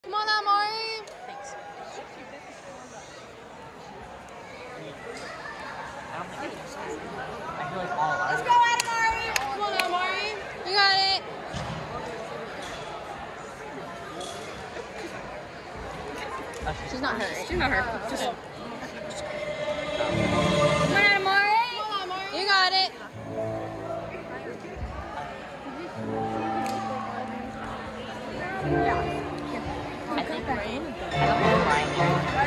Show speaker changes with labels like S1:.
S1: Come on, Amari.
S2: Thanks. I feel like all our
S1: Let's go, Amari. Come on, Amari. You got it. She's not hurt.
S3: She's not hurt. Just
S1: Come on, Amari. Come on, Amari. You got it.
S2: I think Brian. I don't know Brian.